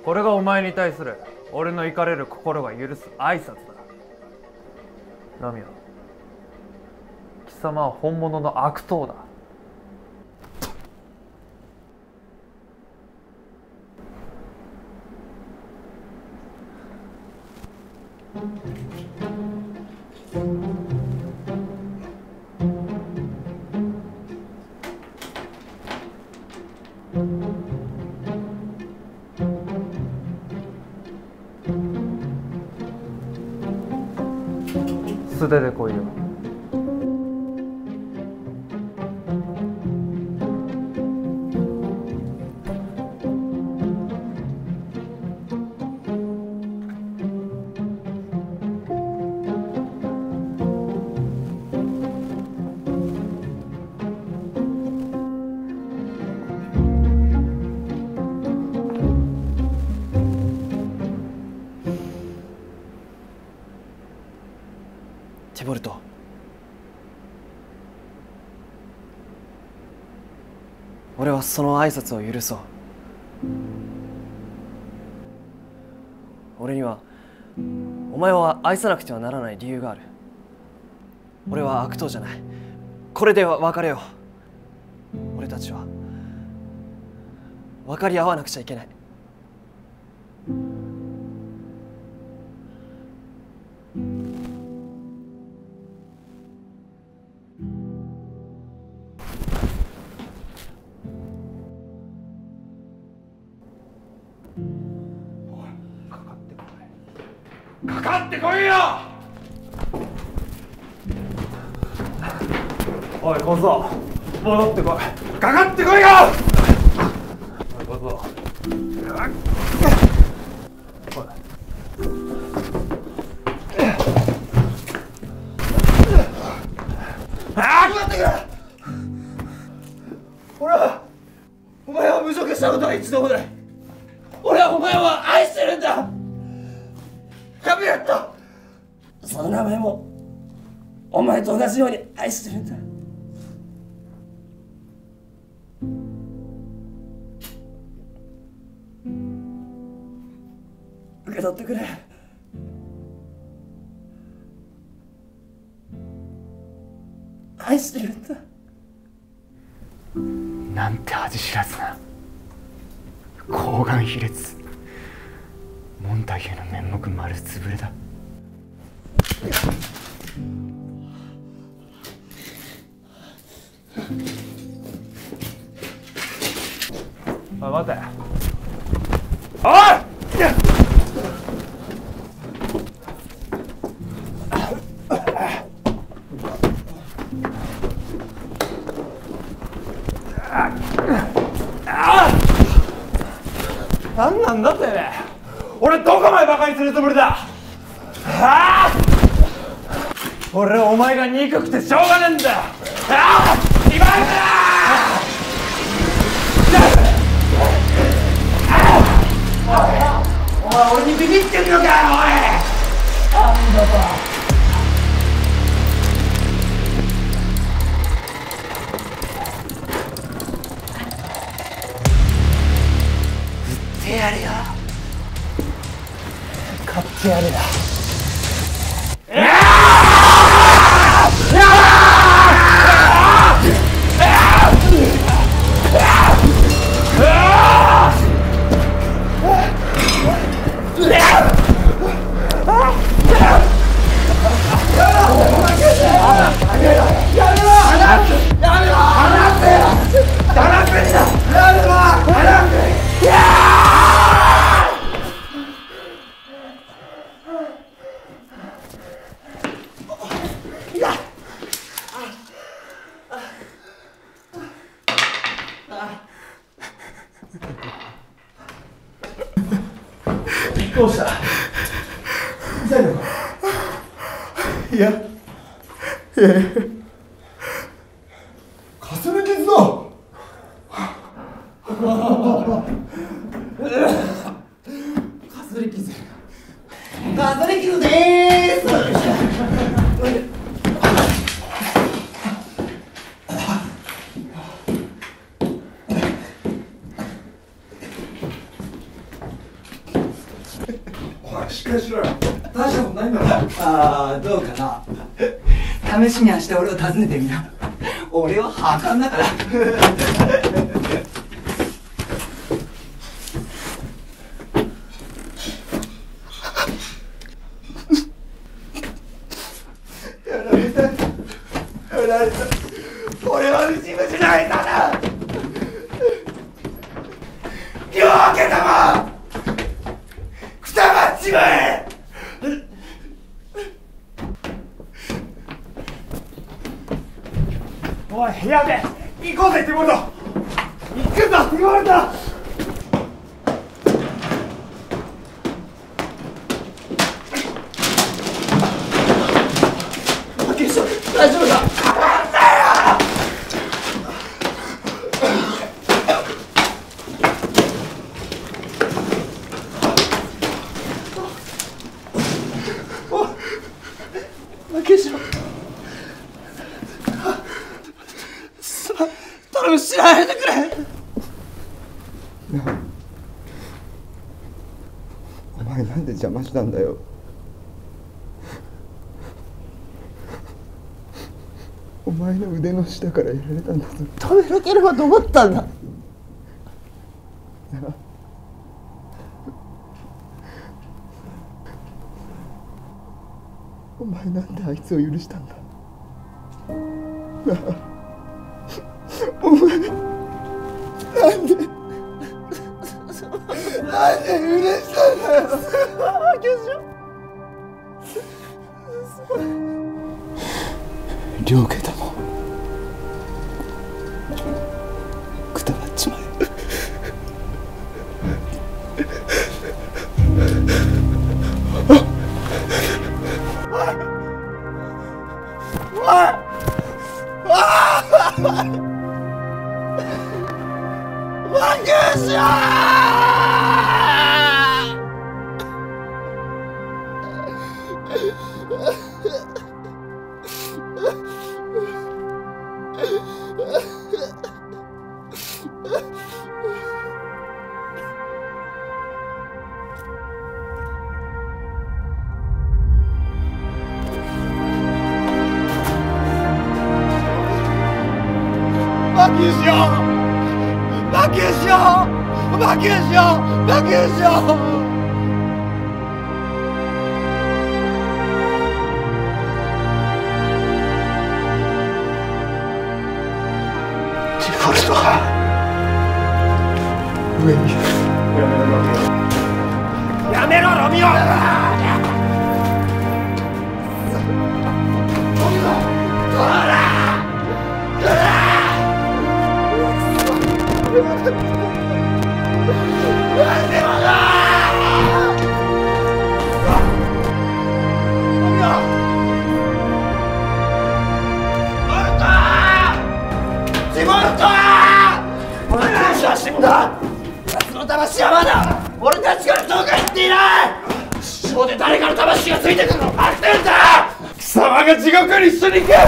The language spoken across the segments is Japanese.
これがお前に対する俺の怒れる心が許す挨拶だ。ナミオ、貴様は本物の悪党だ。素手で来いよ。 ティボルト、俺はその挨拶を許そう。俺にはお前を愛さなくてはならない理由がある。俺は悪党じゃない。これでは別れよう。俺たちは分かり合わなくちゃいけない。 かかってこいよ。 おい小僧、戻ってこい。 かかってこいよ。 おい小僧、 俺はお前を侮辱したことは一度もない。俺はお前を愛してるんだ。カビレット、その名前もお前と同じように愛してるんだ。受け取ってくれ。愛してるんだ。 なんて恥知らずな。睾丸卑劣。モンタギューの面目丸つぶれだ。 おい待て。 おい！ 何なんだてめえ。俺どこまでバカにするつもりだ。俺はお前が憎くてしょうがねえんだよ。今だ。 お前俺にビビってんのかよ、おい。なんだと。売ってやるよ。買ってやるよ。どうした？痛いのか？いや、かすり傷だ。かすり傷。かすり傷でーす。 おいしっかりしろよ。大したことないんだろ。 ああ、どうかな。試しに明日俺を訪ねてみな。俺は破綻だから。 俺はムチムチ泣いたな。夜明けたまくたばっちまえ。 おい部屋で行こうぜティモルト。行くぞティモルト。 大丈夫か。頼む、知らないでくれ。 お前なんで邪魔したんだよ。お前の腕の下からやられたんだぞ。 止めなければと思ったんだ。 お前なんであいつを許したんだ。なあ、お前なんで許したんだよ。両家ともくたばっちまえ。 やめろロミオ。死んだ。奴の魂はまだ俺たちからどうか言っていない。地上で誰かの魂がついてくるのを待ってるんだ。貴様が地獄に一緒に行く。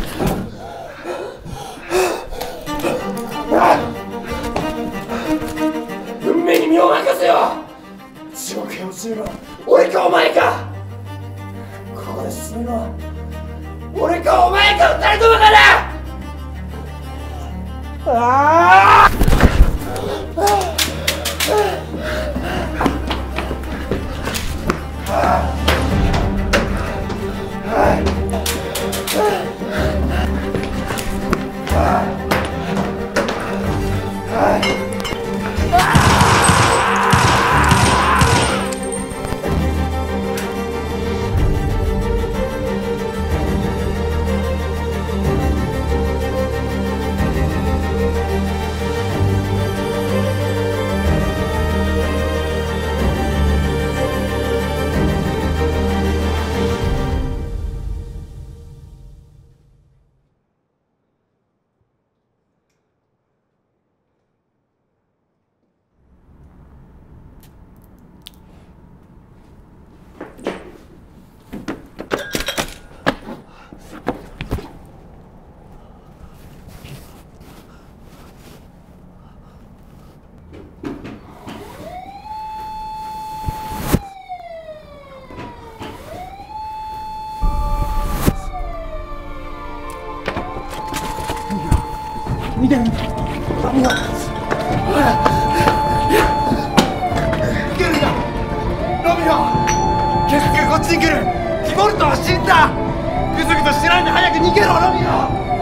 運命に身を任せよ。地獄へ落ちるのは俺かお前か。ここで死ぬのは俺かお前か二人ともかな。ああ。 けるんだロミオケスがこっちに来るディボルトは死んだぐずぐずしないで早く逃げろロミオ